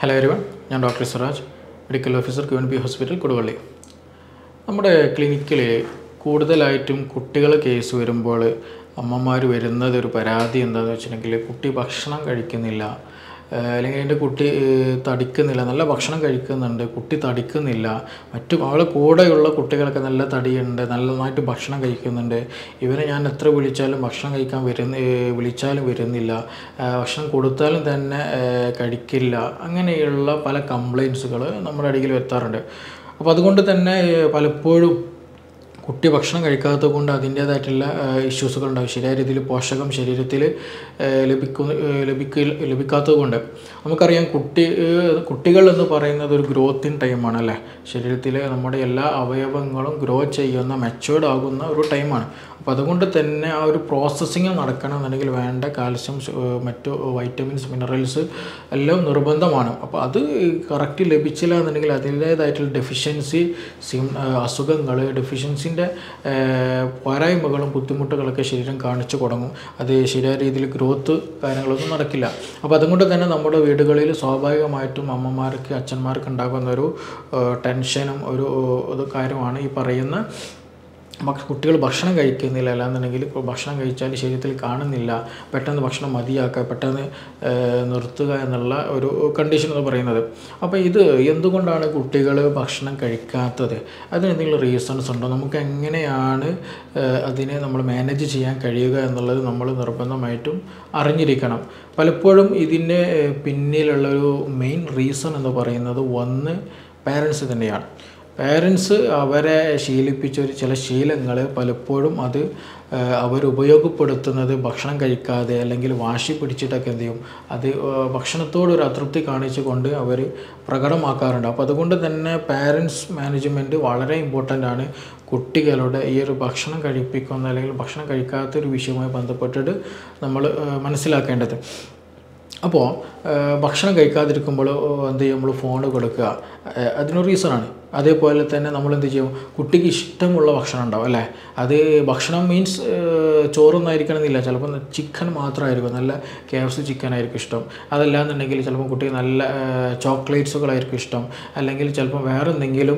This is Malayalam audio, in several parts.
ഹലോ എവരിവൺ, ഞാൻ doctor Siraj, medical officer QNB hospital Koduvally. നമ്മുടെ ക്ലിനിക്കിൽ കൂടുതലായിട്ടും കുട്ടികൾ കേസ് വരുമ്പോൾ അമ്മമാർ വരുന്നതൊരു പരാതി എന്താണെന്ന് വെച്ചിട്ടുണ്ടെങ്കിൽ കുട്ടി ഭക്ഷണം കഴിക്കുന്നില്ല, അല്ലെങ്കിൽ എൻ്റെ കുട്ടി തടിക്കുന്നില്ല. നല്ല ഭക്ഷണം കഴിക്കുന്നുണ്ട്, കുട്ടി തടിക്കുന്നില്ല. അവളെ കൂടെയുള്ള കുട്ടികളൊക്കെ നല്ല തടിയുണ്ട്, നന്നായിട്ട് ഭക്ഷണം കഴിക്കുന്നുണ്ട്. ഇവരെ ഞാൻ എത്ര വിളിച്ചാലും ഭക്ഷണം കഴിക്കാൻ വിളിച്ചാലും വരുന്നില്ല, ഭക്ഷണം കൊടുത്താലും തന്നെ കഴിക്കില്ല. അങ്ങനെയുള്ള പല കംപ്ലയിൻസുകൾ നമ്മുടെ അടിയിൽ എത്താറുണ്ട്. അപ്പോൾ അതുകൊണ്ട് തന്നെ പലപ്പോഴും കുട്ടി ഭക്ഷണം കഴിക്കാത്തത് കൊണ്ട് അതിൻ്റേതായിട്ടുള്ള ഇഷ്യൂസുകളുണ്ടാകും. ശരിയായ രീതിയിൽ പോഷകം ശരീരത്തിൽ ലഭിക്കാത്തത് കൊണ്ട്. നമുക്കറിയാം കുട്ടികൾ എന്ന് പറയുന്നത് ഒരു ഗ്രോത്തിങ് ടൈമാണ് അല്ലേ. ശരീരത്തിലെ നമ്മുടെ എല്ലാ അവയവങ്ങളും ഗ്രോ ചെയ്യുന്ന, മെച്ചുവേർഡ് ആകുന്ന ഒരു ടൈമാണ്. അപ്പോൾ അതുകൊണ്ട് തന്നെ ആ ഒരു പ്രോസസ്സിങ് നടക്കണമെന്നുണ്ടെങ്കിൽ വേണ്ട കാൽസ്യം, മറ്റു വൈറ്റമിൻസ്, മിനറൽസ് എല്ലാം നിർബന്ധമാണ്. അപ്പോൾ അത് കറക്റ്റ് ലഭിച്ചില്ല എന്നുണ്ടെങ്കിൽ അതിൻ്റേതായിട്ടുള്ള ഡെഫിഷ്യൻസി, അസുഖങ്ങൾ, ഡെഫിഷ്യൻസിൻ്റെ പോരായ്മകളും ബുദ്ധിമുട്ടുകളൊക്കെ ശരീരം കാണിച്ചു തുടങ്ങും. അത് ശരിയായ രീതിയിൽ ഗ്രോത്ത് കാര്യങ്ങളൊന്നും നടക്കില്ല. അപ്പോൾ അതുകൊണ്ട് തന്നെ നമ്മുടെ വീടുകളിൽ സ്വാഭാവികമായിട്ടും അമ്മമാർക്ക്, അച്ഛന്മാർക്ക് ഉണ്ടാകുന്ന ഒരു ടെൻഷനും ഒരു കാര്യമാണ് ഈ പറയുന്ന കുട്ടികൾ ഭക്ഷണം കഴിക്കുന്നില്ല, അല്ലാന്നുണ്ടെങ്കിൽ ഭക്ഷണം കഴിച്ചാൽ ശരീരത്തിൽ കാണുന്നില്ല, പെട്ടെന്ന് ഭക്ഷണം മതിയാക്കുക, പെട്ടെന്ന് നിർത്തുക എന്നുള്ള ഒരു കണ്ടീഷൻ എന്ന് പറയുന്നത്. അപ്പോൾ ഇത് എന്തുകൊണ്ടാണ് കുട്ടികൾ ഭക്ഷണം കഴിക്കാത്തത്? അതിനെന്തെങ്കിലും റീസൺസ് ഉണ്ടോ? നമുക്ക് എങ്ങനെയാണ് അതിനെ നമ്മൾ മാനേജ് ചെയ്യാൻ കഴിയുക എന്നുള്ളത് നമ്മൾ നിർബന്ധമായിട്ടും അറിഞ്ഞിരിക്കണം. പലപ്പോഴും ഇതിൻ്റെ പിന്നിലുള്ളൊരു മെയിൻ റീസൺ എന്ന് പറയുന്നത് പാരൻസ് തന്നെയാണ്. പാരൻസ് അവരെ ശീലിപ്പിച്ച ചില ശീലങ്ങൾ പലപ്പോഴും അത് അവരുപയോഗപ്പെടുത്തുന്നത് ഭക്ഷണം കഴിക്കാതെ അല്ലെങ്കിൽ വാശി പിടിച്ചിട്ടൊക്കെ എന്ത് ചെയ്യും, അത് ഭക്ഷണത്തോടൊരു അതൃപ്തി കാണിച്ചുകൊണ്ട് അവർ പ്രകടമാക്കാറുണ്ട്. അപ്പോൾ അതുകൊണ്ട് തന്നെ പാരൻസ് മാനേജ്മെൻറ്റ് വളരെ ഇമ്പോർട്ടൻ്റ് ആണ്. കുട്ടികളുടെ ഈ ഒരു ഭക്ഷണം കഴിപ്പിക്കുന്ന അല്ലെങ്കിൽ ഭക്ഷണം കഴിക്കാത്തൊരു വിഷയവുമായി ബന്ധപ്പെട്ടിട്ട് നമ്മൾ മനസ്സിലാക്കേണ്ടത്. അപ്പോൾ ഭക്ഷണം കഴിക്കാതിരിക്കുമ്പോൾ എന്ത് ചെയ്യും, നമ്മൾ ഫോൺ കൊടുക്കുക, അതിനൊരു റീസണാണ്. അതേപോലെ തന്നെ നമ്മൾ എന്ത് ചെയ്യും, കുട്ടിക്ക് ഇഷ്ടമുള്ള ഭക്ഷണം ഉണ്ടാവും അല്ലേ. അത് ഭക്ഷണം മീൻസ് ചോറൊന്നും ആയിരിക്കണമെന്നില്ല, ചിലപ്പോൾ ചിക്കൻ മാത്രമായിരിക്കും, നല്ല KFC ചിക്കൻ ആയിരിക്കും ഇഷ്ടം. അതല്ലാന്നുണ്ടെങ്കിൽ ചിലപ്പോൾ കുട്ടിക്ക് നല്ല ചോക്ലേറ്റ്സുകളായിരിക്കും ഇഷ്ടം, അല്ലെങ്കിൽ ചിലപ്പോൾ വേറെ എന്തെങ്കിലും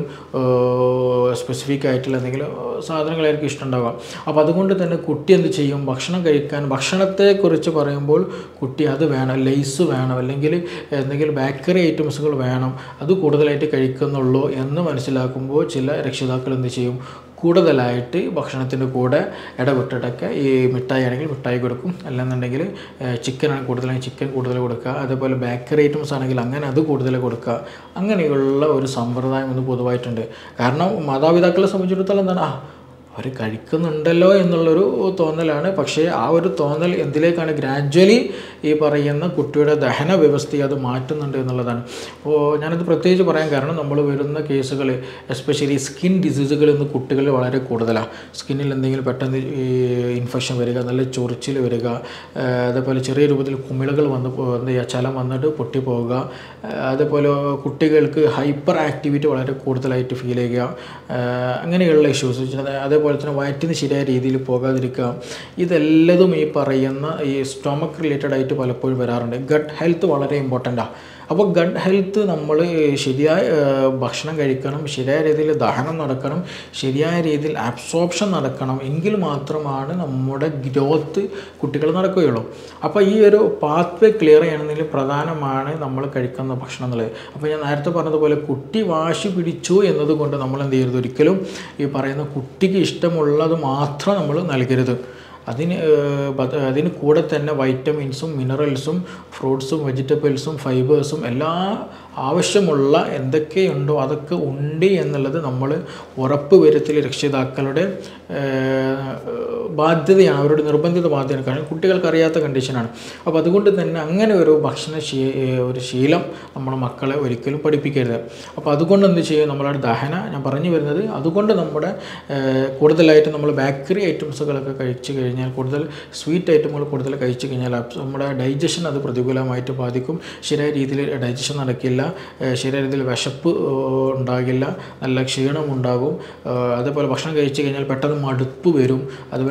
സ്പെസിഫിക് ആയിട്ടുള്ള എന്തെങ്കിലും സാധനങ്ങളായിരിക്കും ഇഷ്ടം ഉണ്ടാവുക. അപ്പോൾ അതുകൊണ്ട് തന്നെ കുട്ടി എന്ത് ചെയ്യും, ഭക്ഷണത്തെക്കുറിച്ച് പറയുമ്പോൾ കുട്ടി അത് വേണം, ലേസ് വേണം, അല്ലെങ്കിൽ എന്തെങ്കിലും ബേക്കറി ഐറ്റംസുകൾ വേണം, അത് കൂടുതലായിട്ട് കഴിക്കുന്നുള്ളൂ എന്ന് മനസ്സിലാക്കുമ്പോൾ ചില രക്ഷിതാക്കൾ എന്ത് ചെയ്യും, കൂടുതലായിട്ട് ഭക്ഷണത്തിൻ്റെ കൂടെ ഇടപെട്ടിട്ടൊക്കെ ഈ മിഠായി ആണെങ്കിൽ മിഠായി കൊടുക്കും, അല്ലെന്നുണ്ടെങ്കിൽ ചിക്കനാണെങ്കിൽ കൂടുതലാണെങ്കിൽ ചിക്കൻ കൂടുതൽ കൊടുക്കുക, അതേപോലെ ബേക്കറി ഐറ്റംസ് ആണെങ്കിൽ അങ്ങനെ അത് കൂടുതൽ കൊടുക്കുക. അങ്ങനെയുള്ള ഒരു സമ്പ്രദായം ഇന്ന് പൊതുവായിട്ടുണ്ട്. കാരണം മാതാപിതാക്കളെ സംബന്ധിച്ചിടത്തോളം എന്താണ്, അവർ കഴിക്കുന്നുണ്ടല്ലോ എന്നുള്ളൊരു തോന്നലാണ്. പക്ഷേ ആ ഒരു തോന്നൽ എന്തിലേക്കാണ്, ഗ്രാജ്വലി ഈ പറയുന്ന കുട്ടിയുടെ ദഹന വ്യവസ്ഥയെ അത് മാറ്റുന്നുണ്ട് എന്നുള്ളതാണ്. അപ്പോൾ ഞാനത് പ്രത്യേകിച്ച് പറയാൻ കാരണം, നമ്മൾ വരുന്ന കേസുകൾ എസ്പെഷ്യലി സ്കിൻ ഡിസീസുകൾ ഇന്ന് കുട്ടികളിൽ വളരെ കൂടുതലാണ്. സ്കിന്നിൽ എന്തെങ്കിലും പെട്ടെന്ന് ഇൻഫെക്ഷൻ വരിക, നല്ല ചൊറിച്ചിൽ വരിക, അതേപോലെ ചെറിയ രൂപത്തിൽ കുമിളകൾ എന്ത് ചെയ്യുക, ചലം വന്നിട്ട് പൊട്ടിപ്പോവുക, അതേപോലെ കുട്ടികൾക്ക് ഹൈപ്പർ ആക്ടിവിറ്റി വളരെ കൂടുതലായിട്ട് ഫീൽ ചെയ്യുക, അങ്ങനെയുള്ള ഇഷ്യൂസ്. അതേപോലെ തന്നെ വയറ്റിന് ശരിയായ രീതിയിൽ പോകാതിരിക്കുക. ഇതെല്ലതും ഈ പറയുന്ന ഈ സ്റ്റൊമക്ക് റിലേറ്റഡ് ആയിട്ട് പലപ്പോഴും വരാറുണ്ട്. ഗട്ട് ഹെൽത്ത് വളരെ ഇമ്പോർട്ടൻ്റാണ്. അപ്പോൾ ഗട്ട് ഹെൽത്ത് നമ്മൾ ശരിയായ ഭക്ഷണം കഴിക്കണം, ശരിയായ രീതിയിൽ ദഹനം നടക്കണം, ശരിയായ രീതിയിൽ അബ്സോർപ്ഷൻ നടക്കണം, എങ്കിൽ മാത്രമാണ് നമ്മുടെ ഗ്രോത്ത് കുട്ടികൾ നടക്കുകയുള്ളൂ. അപ്പോൾ ഈ ഒരു പാത്വേ ക്ലിയർ ചെയ്യണമെങ്കിൽ പ്രധാനമാണ് നമ്മൾ കഴിക്കുന്ന ഭക്ഷണം എന്നുള്ളത്. അപ്പോൾ ഞാൻ നേരത്തെ പറഞ്ഞതുപോലെ കുട്ടി വാശി പിടിച്ചു എന്നതുകൊണ്ട് നമ്മൾ എന്ത് ചെയ്യരുത്, ഒരിക്കലും ഈ പറയുന്ന കുട്ടിക്ക് ഇഷ്ടമുള്ളത് മാത്രം നമ്മൾ നൽകരുത്. അതിന് കൂടെ തന്നെ വൈറ്റമിൻസും മിനറൽസും ഫ്രൂട്ട്സും വെജിറ്റബിൾസും ഫൈബേഴ്സും എല്ലാ ആവശ്യമുള്ള എന്തൊക്കെയുണ്ടോ അതൊക്കെ ഉണ്ട് എന്നുള്ളത് നമ്മൾ ഉറപ്പ് വരുത്തൽ രക്ഷിതാക്കളുടെ ബാധ്യതയാണ്, അവരുടെ നിർബന്ധിത ബാധ്യതയാണ്. കാരണം കുട്ടികൾക്ക് അറിയാത്ത കണ്ടീഷനാണ്. അപ്പോൾ അതുകൊണ്ട് തന്നെ അങ്ങനെ ഒരു ഒരു ശീലം നമ്മുടെ മക്കളെ ഒരിക്കലും പഠിപ്പിക്കരുത്. അപ്പോൾ അതുകൊണ്ട് എന്ത് ചെയ്യും, നമ്മളൊരു ദഹന, ഞാൻ പറഞ്ഞു വരുന്നത്, അതുകൊണ്ട് നമ്മുടെ കൂടുതലായിട്ട് നമ്മൾ ബേക്കറി ഐറ്റംസുകളൊക്കെ കഴിച്ചു കഴിഞ്ഞാൽ, കൂടുതൽ സ്വീറ്റ് ഐറ്റമുകൾ കൂടുതൽ കഴിച്ചു കഴിഞ്ഞാൽ നമ്മുടെ ഡൈജഷൻ അത് പ്രതികൂലമായിട്ട് ബാധിക്കും. ശരിയായ രീതിയിൽ ഡൈജഷൻ നടക്കില്ല, ശരിയായ രീതിയിൽ വിശപ്പ് ഉണ്ടാകില്ല, നല്ല ക്ഷീണം ഉണ്ടാകും. അതേപോലെ ഭക്ഷണം കഴിച്ചു കഴിഞ്ഞാൽ പെട്ടെന്ന് മടുപ്പ് വരും, അതുപോലെ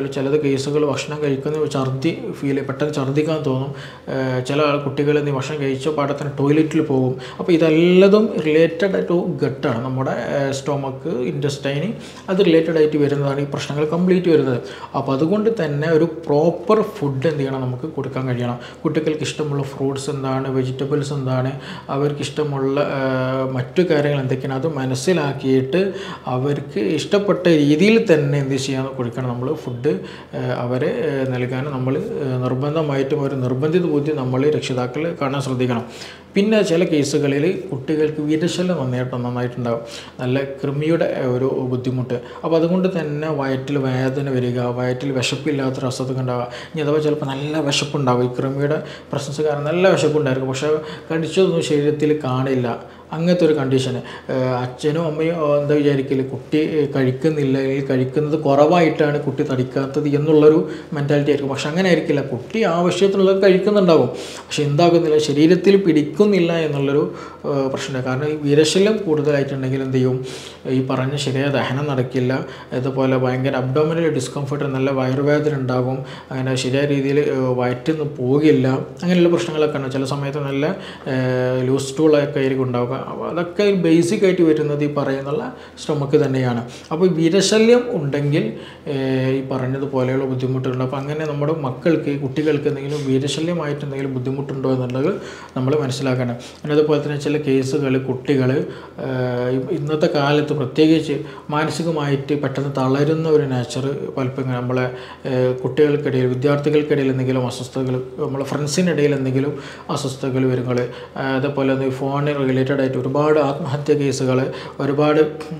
കേസുകൾ, ചിലത് കേസുകൾ ഭക്ഷണം കഴിക്കുന്ന ഛർദി പെട്ടെന്ന് ഛർദ്ദിക്കാൻ തോന്നും. ചില കുട്ടികൾ നീ ഭക്ഷണം കഴിച്ച പാടത്തിന് ടോയ്ലറ്റിൽ പോകും. അപ്പോൾ ഇതെല്ലതും റിലേറ്റഡ് ടു ഗട്ടാണ്, നമ്മുടെ സ്റ്റൊമക്ക്, ഇൻറ്റസ്റ്റൈന്, അത് റിലേറ്റഡ് ആയിട്ട് വരുന്നതാണ് ഈ പ്രശ്നങ്ങൾ കംപ്ലീറ്റ് വരുന്നത്. അപ്പോൾ അതുകൊണ്ട് തന്നെ ഒരു പ്രോപ്പർ ഫുഡ് എന്ത് ചെയ്യണം, നമുക്ക് കൊടുക്കാൻ കഴിയണം. കുട്ടികൾക്ക് ഇഷ്ടമുള്ള ഫ്രൂട്ട്സ് എന്താണ്, വെജിറ്റബിൾസ് എന്താണ്, അവർക്ക് ഇഷ്ടമുള്ള മറ്റു കാര്യങ്ങൾ എന്തൊക്കെയാണ്, അത് മനസ്സിലാക്കിയിട്ട് അവർക്ക് ഇഷ്ടപ്പെട്ട രീതിയിൽ തന്നെ എന്ത് ചെയ്യാൻ കൊടുക്കണം, നമ്മൾ ഫുഡ് അവരെ നൽകാൻ നമ്മൾ നിർബന്ധമായിട്ടും ഒരു നിർബന്ധിത ബുദ്ധി നമ്മൾ രക്ഷിതാക്കൾ കാണാൻ ശ്രദ്ധിക്കണം. പിന്നെ ചില കേസുകളിൽ കുട്ടികൾക്ക് വിരശല്യം നന്നായിട്ടുണ്ടാകും, നല്ല കൃമിയുടെ ഒരു ബുദ്ധിമുട്ട്. അപ്പോൾ അതുകൊണ്ട് തന്നെ വയറ്റിൽ വേദന വരിക, വയറ്റിൽ വിശപ്പില്ലാത്തൊരു അസുഖം ഉണ്ടാവുക. ഇനി അഥവാ ചിലപ്പോൾ നല്ല വിശപ്പുണ്ടാകും, ഈ കൃമിയുടെ പ്രസൻസ് കാരണം നല്ല വിശപ്പുണ്ടായിരിക്കും, പക്ഷേ കടിച്ചതൊന്നും ശരീരത്തിൽ കാണില്ല. അങ്ങനത്തെ ഒരു കണ്ടീഷന് അച്ഛനും അമ്മയും എന്താ വിചാരിക്കൽ, കുട്ടി കഴിക്കുന്നില്ല, അല്ലെങ്കിൽ കഴിക്കുന്നത് കുറവായിട്ടാണ് കുട്ടി തടിക്കാത്തത് എന്നുള്ളൊരു മെൻറ്റാലിറ്റി ആയിരിക്കും. പക്ഷെ അങ്ങനെ ആയിരിക്കില്ല, കുട്ടി ആവശ്യത്തിനുള്ളത് കഴിക്കുന്നുണ്ടാകും, പക്ഷെ എന്താകുന്നില്ല, ശരീരത്തിൽ പിടിക്കുന്നില്ല എന്നുള്ളൊരു പ്രശ്നമാണ്. കാരണം ഈ വിരശല്യം കൂടുതലായിട്ടുണ്ടെങ്കിൽ എന്ത് ചെയ്യും, ഈ പറഞ്ഞ ശരിയായ ദഹനം നടക്കില്ല, അതുപോലെ ഭയങ്കര അബ്ഡോമിനൽ ഡിസ്കംഫർട്ട്, നല്ല വയറുവേദന ഉണ്ടാകും, അങ്ങനെ ശരിയായ രീതിയിൽ വയറ്റിൽ നിന്ന് പോകില്ല, അങ്ങനെയുള്ള പ്രശ്നങ്ങളൊക്കെ ഉണ്ട്. ചില സമയത്ത് നല്ല ലൂസ് സ്റ്റൂളൊക്കെ ആയിരിക്കും ഉണ്ടാവുക. അപ്പോൾ അതൊക്കെ ബേസിക് ആയിട്ട് വരുന്നത് ഈ പറയുന്നുള്ള സ്റ്റൊമക്ക് തന്നെയാണ്. അപ്പോൾ വിരശല്യം ഉണ്ടെങ്കിൽ ഈ പറഞ്ഞതുപോലെയുള്ള ബുദ്ധിമുട്ടുകളുണ്ട്. അപ്പോൾ അങ്ങനെ നമ്മുടെ മക്കൾക്ക്, കുട്ടികൾക്ക് എന്തെങ്കിലും വിരശല്യമായിട്ട് എന്തെങ്കിലും ബുദ്ധിമുട്ടുണ്ടോ എന്നുള്ളത് നമ്മൾ മനസ്സിലാക്കണം. പിന്നെ അതുപോലെ തന്നെ ചില കേസുകൾ കുട്ടികൾ ഇന്നത്തെ കാലത്ത് പ്രത്യേകിച്ച് മാനസികമായിട്ട് പെട്ടെന്ന് തളരുന്ന ഒരു നേച്ചർ പലപ്പോഴും നമ്മളെ കുട്ടികൾക്കിടയിൽ, വിദ്യാർത്ഥികൾക്കിടയിൽ എന്തെങ്കിലും അസ്വസ്ഥതകൾ, നമ്മളെ ഫ്രണ്ട്സിനിടയിൽ എന്തെങ്കിലും അസ്വസ്ഥതകൾ വരുമ്പോൾ, അതേപോലെ ഫോണിന് റിലേറ്റഡ് ആയിട്ട് ഒരുപാട് ആത്മഹത്യ കേസുകൾ, ഒരുപാട്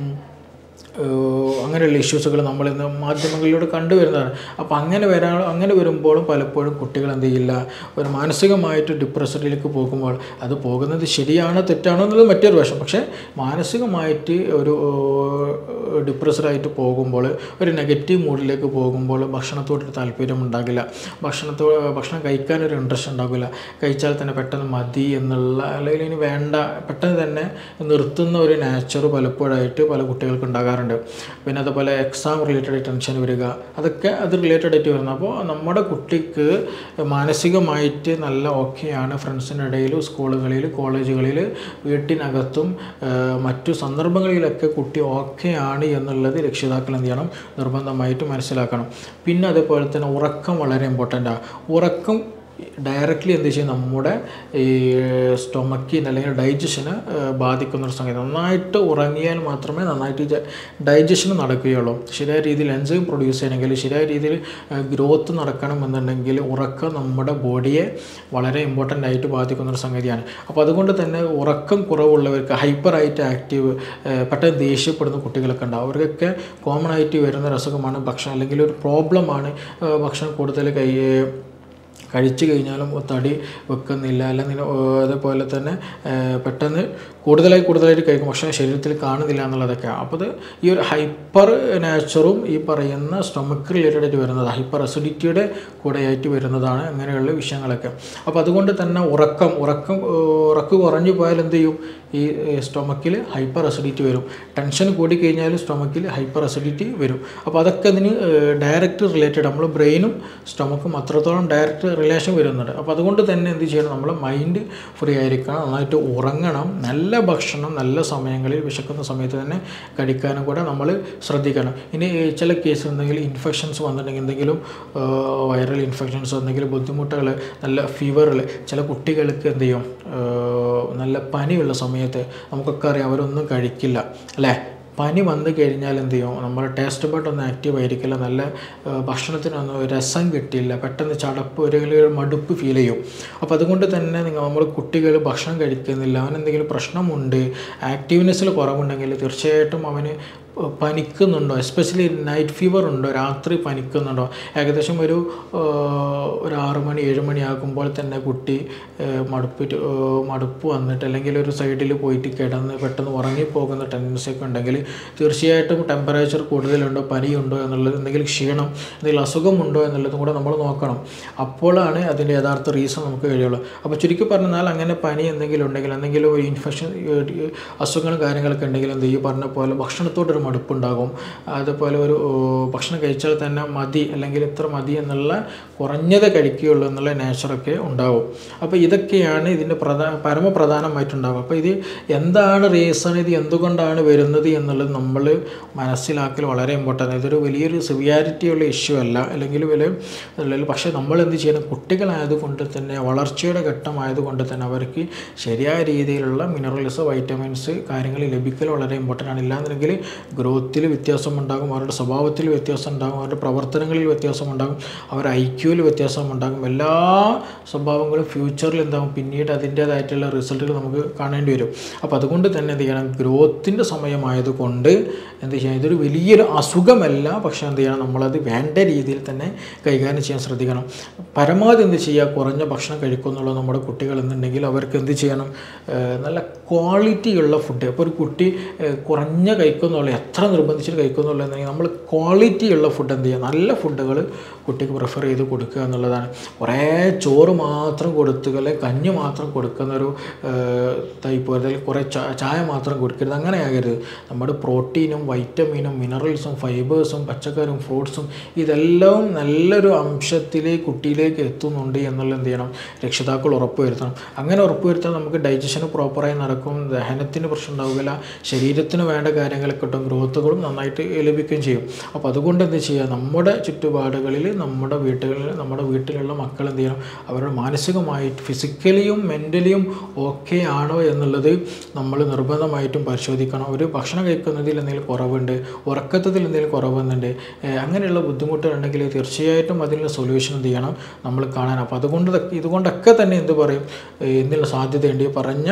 അങ്ങനെയുള്ള ഇഷ്യൂസുകൾ നമ്മളിന്ന് മാധ്യമങ്ങളിലൂടെ കണ്ടുവരുന്നതാണ്. അപ്പോൾ അങ്ങനെ വരുമ്പോഴും പലപ്പോഴും കുട്ടികൾ എന്ത് ചെയ്യില്ല, ഒരു മാനസികമായിട്ട് ഡിപ്രഷനിലേക്ക് പോകുമ്പോൾ, അത് പോകുന്നത് ശരിയാണോ തെറ്റാണോ എന്നുള്ളത് മറ്റൊരു വശം, പക്ഷേ മാനസികമായിട്ട് ഒരു ഡിപ്രസ്ഡായിട്ട് പോകുമ്പോൾ, ഒരു നെഗറ്റീവ് മൂഡിലേക്ക് പോകുമ്പോൾ ഭക്ഷണത്തോടൊരു താല്പര്യം ഉണ്ടാകില്ല, ഭക്ഷണം കഴിക്കാനൊരു ഇൻട്രസ്റ്റ് ഉണ്ടാകില്ല, കഴിച്ചാൽ തന്നെ പെട്ടെന്ന് മതി എന്നുള്ള, അല്ലെങ്കിൽ ഇനി വേണ്ട, പെട്ടെന്ന് തന്നെ നിർത്തുന്ന ഒരു നേച്ചർ പലപ്പോഴായിട്ട് പല കുട്ടികൾക്ക് ഉണ്ടാകാറുണ്ട്. പിന്നെ അതുപോലെ എക്സാം റിലേറ്റഡ് ടെൻഷൻ വരിക, അതൊക്കെ അത് റിലേറ്റഡ് ആയിട്ട് വരുന്നത്. അപ്പോൾ നമ്മുടെ കുട്ടിക്ക് മാനസികമായിട്ട് നല്ല ഓക്കെയാണ്, ഫ്രണ്ട്സിനിടയിൽ, സ്കൂളുകളിൽ, കോളേജുകളിൽ, വീട്ടിനകത്തും മറ്റു സന്ദർഭങ്ങളിലൊക്കെ കുട്ടി ഓക്കെയാണ് എന്നുള്ളത് രക്ഷിതാക്കൾ എന്ത് ചെയ്യണം, നിർബന്ധമായിട്ട് മനസ്സിലാക്കണം. പിന്നെ അതേപോലെ തന്നെ ഉറക്കം വളരെ ഇമ്പോർട്ടൻ്റാണ്. ഉറക്കം ഡയറക്റ്റ്ലി എന്ത് ചെയ്യും, നമ്മുടെ ഈ സ്റ്റൊമക്കിന് അല്ലെങ്കിൽ ഡൈജഷന് ബാധിക്കുന്നൊരു സംഗതി. നന്നായിട്ട് ഉറങ്ങിയാൽ മാത്രമേ നന്നായിട്ട് ഡൈജഷൻ നടക്കുകയുള്ളൂ. ശരിയായ രീതിയിൽ എൻസൈം പ്രൊഡ്യൂസ് ചെയ്യണമെങ്കിൽ, ശരിയായ രീതിയിൽ ഗ്രോത്ത് നടക്കണമെന്നുണ്ടെങ്കിൽ ഉറക്കം നമ്മുടെ ബോഡിയെ വളരെ ഇമ്പോർട്ടൻ്റ് ആയിട്ട് ബാധിക്കുന്നൊരു സംഗതിയാണ്. അപ്പോൾ അതുകൊണ്ട് തന്നെ ഉറക്കം കുറവുള്ളവർക്ക്, ഹൈപ്പർ ആയിട്ട് ആക്റ്റീവ്, പെട്ടെന്ന് ദേഷ്യപ്പെടുന്ന കുട്ടികളൊക്കെ ഉണ്ടാവും. അവർക്കൊക്കെ കോമൺ ആയിട്ട് വരുന്ന അസുഖമാണ് ഭക്ഷണം, അല്ലെങ്കിൽ ഒരു പ്രോബ്ലമാണ് ഭക്ഷണം കൂടുതൽ കഴിച്ചു കഴിഞ്ഞാലും തടി വെക്കുന്നില്ല, അല്ലെങ്കിൽ അതേപോലെ തന്നെ പെട്ടെന്ന് കൂടുതലായിട്ട് കഴിക്കും, പക്ഷേ ശരീരത്തിൽ കാണുന്നില്ല എന്നുള്ളതൊക്കെയാണ്. അപ്പോൾ അത് ഈ ഒരു ഹൈപ്പർ നേച്ചറും ഈ പറയുന്ന സ്റ്റൊമക്ക് റിലേറ്റഡ് ആയിട്ട് വരുന്നത്, ഹൈപ്പർ അസിഡിറ്റിയുടെ കൂടെയായിട്ട് വരുന്നതാണ് അങ്ങനെയുള്ള വിഷയങ്ങളൊക്കെ. അപ്പോൾ അതുകൊണ്ട് തന്നെ ഉറക്കം കുറഞ്ഞു പോയാൽ എന്ത് ചെയ്യും, ഈ സ്റ്റൊമക്കിൽ ഹൈപ്പർ അസിഡിറ്റി വരും. ടെൻഷൻ കൂടിക്കഴിഞ്ഞാൽ സ്റ്റൊമക്കിൽ ഹൈപ്പർ അസിഡിറ്റി വരും. അപ്പോൾ അതൊക്കെ അതിന് ഡയറക്റ്റ് റിലേറ്റഡ്, നമ്മൾ ബ്രെയിനും സ്റ്റൊമക്കും അത്രത്തോളം ഡയറക്റ്റ് റിലേഷൻ വരുന്നുണ്ട്. അപ്പോൾ അതുകൊണ്ട് തന്നെ എന്ത് ചെയ്യണം, നമ്മൾ മൈൻഡ് ഫ്രീ ആയിരിക്കണം, നന്നായിട്ട് ഉറങ്ങണം, നല്ല ഭക്ഷണം നല്ല സമയങ്ങളിൽ വിശക്കുന്ന സമയത്ത് തന്നെ കഴിക്കാനും കൂടെ നമ്മൾ ശ്രദ്ധിക്കണം. ഇനി ചില കേസ് എന്തെങ്കിലും ഇൻഫെക്ഷൻസ് വന്നിട്ടുണ്ടെങ്കിൽ, എന്തെങ്കിലും വൈറൽ ഇൻഫെക്ഷൻസ്, എന്തെങ്കിലും ബുദ്ധിമുട്ടുകൾ, നല്ല ഫീവറിൽ, ചില കുട്ടികൾക്ക് എന്ത് ചെയ്യും, നല്ല പനിയുള്ള സമയത്ത് നമുക്കൊക്കെ അറിയാം അവരൊന്നും കഴിക്കില്ല അല്ലേ. പനി വന്നു കഴിഞ്ഞാൽ എന്ത് ചെയ്യും, നമ്മൾ ടേസ്റ്റ് ബഡ് ഒന്നും ആക്റ്റീവ് ആയിരിക്കില്ല, നല്ല ഭക്ഷണത്തിനൊന്നും രസം കിട്ടില്ല, പെട്ടെന്ന് ചടപ്പ് ഒരു മടുപ്പ് ഫീൽ ചെയ്യും. അപ്പോൾ അതുകൊണ്ട് തന്നെ നമ്മൾ കുട്ടികൾ ഭക്ഷണം കഴിക്കുന്നില്ല, അവനെന്തെങ്കിലും പ്രശ്നമുണ്ട്, ആക്റ്റീവ്നെസ്സിൽ കുറവുണ്ടെങ്കിൽ തീർച്ചയായിട്ടും അവന് പനിക്കുന്നുണ്ടോ, എസ്പെഷ്യലി നൈറ്റ് ഫീവർ ഉണ്ടോ, രാത്രി പനിക്കുന്നുണ്ടോ, ഏകദേശം ഒരു 6 മണി 7 മണി ആകുമ്പോൾ തന്നെ കുട്ടി മടുപ്പ് വന്നിട്ട്, അല്ലെങ്കിൽ ഒരു സൈഡിൽ പോയിട്ട് കിടന്ന് പെട്ടെന്ന് ഉറങ്ങിപ്പോകുന്ന ടെൻഡൻസി ഒക്കെ ഉണ്ടെങ്കിൽ തീർച്ചയായിട്ടും ടെമ്പറേച്ചർ കൂടുതലുണ്ടോ, പനിയുണ്ടോ എന്നുള്ളത്, എന്തെങ്കിലും ക്ഷീണം, എന്തെങ്കിലും അസുഖമുണ്ടോ എന്നുള്ളതും കൂടെ നമ്മൾ നോക്കണം. അപ്പോഴാണ് അതിൻ്റെ യഥാർത്ഥ റീസൺ നമുക്ക് കഴിയുള്ളൂ. അപ്പോൾ ചുരുക്കി പറഞ്ഞാൽ അങ്ങനെ പനി എന്തെങ്കിലും ഉണ്ടെങ്കിൽ, എന്തെങ്കിലും ഒരു ഇൻഫെക്ഷൻ, അസുഖങ്ങളും കാര്യങ്ങളൊക്കെ ഉണ്ടെങ്കിൽ എന്ത് ചെയ്യും, പറഞ്ഞ പോലെ ഭക്ഷണത്തോടൊരു മടുപ്പുണ്ടാകും. അതുപോലെ ഒരു ഭക്ഷണം കഴിച്ചാൽ തന്നെ മതി അല്ലെങ്കിൽ ഇത്ര മതി എന്നുള്ള കുറഞ്ഞത് കഴിക്കുകയുള്ളൂ എന്നുള്ള നേച്ചറൊക്കെ ഉണ്ടാകും. അപ്പോൾ ഇതൊക്കെയാണ് ഇതിൻ്റെ പരമപ്രധാനമായിട്ടുണ്ടാകും. അപ്പോൾ ഇത് എന്താണ് റീസൺ, ഇത് എന്തുകൊണ്ടാണ് വരുന്നത് എന്നുള്ളത് നമ്മൾ മനസ്സിലാക്കൽ വളരെ ഇമ്പോർട്ടൻ്റ്. ഇതൊരു വലിയൊരു സിവിയാരിറ്റിയുള്ള ഇഷ്യൂ അല്ല, അല്ലെങ്കിൽ പക്ഷേ നമ്മൾ എന്ത് ചെയ്യണം, കുട്ടികളായതുകൊണ്ട് തന്നെ വളർച്ചയുടെ ഘട്ടമായതുകൊണ്ട് തന്നെ അവർക്ക് ശരിയായ രീതിയിലുള്ള മിനറൽസ്, വൈറ്റമിൻസ് കാര്യങ്ങൾ ലഭിക്കൽ വളരെ ഇമ്പോർട്ടൻ്റ് ആണ്. ഇല്ലാന്നുണ്ടെങ്കിൽ ഗ്രോത്തിൽ വ്യത്യാസമുണ്ടാകും, അവരുടെ സ്വഭാവത്തിൽ വ്യത്യാസം ഉണ്ടാകും, അവരുടെ പ്രവർത്തനങ്ങളിൽ വ്യത്യാസമുണ്ടാകും, അവരുടെ ഐക്യുവിൽ വ്യത്യാസമുണ്ടാകും. എല്ലാ സ്വഭാവങ്ങളും ഫ്യൂച്ചറിൽ എന്താകും, പിന്നീട് അതിൻ്റേതായിട്ടുള്ള റിസൾട്ടുകൾ നമുക്ക് കാണേണ്ടി വരും. അപ്പോൾ അതുകൊണ്ട് തന്നെ എന്ത് ചെയ്യണം, ഗ്രോത്തിൻ്റെ സമയമായതുകൊണ്ട് എന്ത് ചെയ്യണം, ഇതൊരു വലിയൊരു അസുഖമല്ല, പക്ഷേ എന്ത് ചെയ്യണം, നമ്മളത് വേണ്ട രീതിയിൽ തന്നെ കൈകാര്യം ചെയ്യാൻ ശ്രദ്ധിക്കണം. പരമാവധി എന്ത് ചെയ്യുക, കുറഞ്ഞ ഭക്ഷണം കഴിക്കുന്നുള്ള നമ്മുടെ കുട്ടികൾ എന്നുണ്ടെങ്കിൽ അവർക്ക് എന്ത് ചെയ്യണം, നല്ല ക്വാളിറ്റിയുള്ള ഫുഡ്. അപ്പോൾ ഒരു കുട്ടി കുറഞ്ഞ കഴിക്കുന്നുള്ള, എത്ര നിർബന്ധിച്ചിട്ട് കഴിക്കുന്നുള്ളതെന്നുണ്ടെങ്കിൽ നമ്മൾ ക്വാളിറ്റിയുള്ള ഫുഡ് എന്ത് ചെയ്യുക, നല്ല ഫുഡുകൾ കുട്ടിക്ക് പ്രിഫർ ചെയ്ത് കൊടുക്കുക എന്നുള്ളതാണ്. കുറേ ചോറ് മാത്രം കൊടുത്തുക, അല്ലെങ്കിൽ കഞ്ഞി മാത്രം കൊടുക്കുന്നൊരു ടൈപ്പ്, അല്ലെങ്കിൽ കുറേ ചായ മാത്രം കൊടുക്കരുത്, അങ്ങനെ ആകരുത്. നമ്മുടെ പ്രോട്ടീനും വൈറ്റമിനും മിനറൽസും ഫൈബേഴ്സും പച്ചക്കറിയും ഫ്രൂട്ട്സും ഇതെല്ലാം നല്ലൊരു അംശത്തിൽ കുട്ടിയിലേക്ക് എത്തുന്നുണ്ട് എന്നുള്ളത് എന്ത് ചെയ്യണം, രക്ഷിതാക്കൾ ഉറപ്പുവരുത്തണം. അങ്ങനെ ഉറപ്പുവരുത്താൻ നമുക്ക് ഡൈജഷന് പ്രോപ്പറായി നടക്കും, ദഹനത്തിന് പ്രശ്നം ഉണ്ടാവുകയില്ല, ശരീരത്തിന് വേണ്ട കാര്യങ്ങളൊക്കെ കിട്ടും, ഗ്രോത്തുകളും നന്നായിട്ട് ലഭിക്കുകയും ചെയ്യും. അപ്പോൾ അതുകൊണ്ട് എന്ത് ചെയ്യുക, നമ്മുടെ ചുറ്റുപാടുകളിൽ, നമ്മുടെ വീട്ടിലുള്ള മക്കൾ എന്ത് ചെയ്യണം, അവരുടെ മാനസികമായിട്ട് ഫിസിക്കലിയും മെൻ്റലിയും ഓക്കെ ആണോ എന്നുള്ളത് നമ്മൾ നിർബന്ധമായിട്ടും പരിശോധിക്കണം. ഒരു ഭക്ഷണം കഴിക്കുന്നതിൽ എന്തെങ്കിലും കുറവുണ്ട്, ഉറക്കത്തിൽ എന്തെങ്കിലും കുറവുന്നുണ്ട്, അങ്ങനെയുള്ള ബുദ്ധിമുട്ടുകളുണ്ടെങ്കിൽ തീർച്ചയായിട്ടും അതിനുള്ള സൊല്യൂഷൻ എന്ത് ചെയ്യണം, നമ്മൾ കാണാൻ. അപ്പോൾ ഇതുകൊണ്ടൊക്കെ തന്നെ എന്ത് പറയും, എന്നുള്ള സാധ്യതയുണ്ട്. പറഞ്ഞ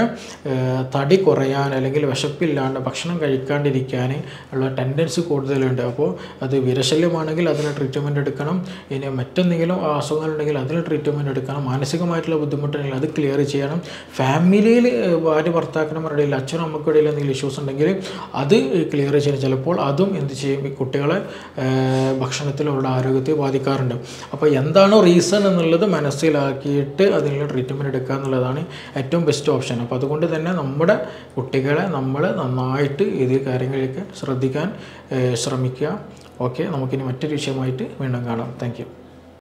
തടി കുറയാൻ അല്ലെങ്കിൽ വിശപ്പില്ലാണ്ട് ഭക്ഷണം കഴിക്കാണ്ടിരിക്കാൻ ഉള്ള ടെൻഡൻസി കൂടുതലുണ്ട്. അപ്പോൾ അത് വിരശല്യമാണെങ്കിൽ അതിന് ട്രീറ്റ്മെൻറ്റ് എടുക്കണം. ഇനി മറ്റെന്തെങ്കിലും അസുഖങ്ങളുണ്ടെങ്കിൽ അതിന് ട്രീറ്റ്മെൻറ്റ് എടുക്കണം. മാനസികമായിട്ടുള്ള ബുദ്ധിമുട്ടുണ്ടെങ്കിൽ അത് ക്ലിയർ ചെയ്യണം. ഫാമിലിയിൽ ഭാര്യ ഭർത്താക്കന്മാരുടെ ഇടയിൽ, അച്ഛനും അമ്മയ്ക്കും ഇടയിൽ എന്തെങ്കിലും ഇഷ്യൂസ് ഉണ്ടെങ്കിൽ അത് ക്ലിയർ ചെയ്യണം. ചിലപ്പോൾ അതും എന്ത് ചെയ്യും, ഈ കുട്ടികളെ ഭക്ഷണത്തിൽ അവരുടെ ആരോഗ്യത്തെ ബാധിക്കാറുണ്ട്. അപ്പോൾ എന്താണോ റീസൺ എന്നുള്ളത് മനസ്സിലാക്കിയിട്ട് അതിനുള്ള ട്രീറ്റ്മെൻറ്റ് എടുക്കുക എന്നുള്ളതാണ് ഏറ്റവും ബെസ്റ്റ് ഓപ്ഷൻ. അപ്പോൾ അതുകൊണ്ട് തന്നെ നമ്മുടെ കുട്ടികളെ നമ്മൾ നന്നായിട്ട് ഇത് കാര്യങ്ങളിലേക്ക് ശ്രദ്ധിക്കാൻ ശ്രമിക്കുക. ഓക്കെ, നമുക്കിനി മറ്റൊരു വിഷയമായിട്ട് വീണ്ടും കാണാം. Thank U.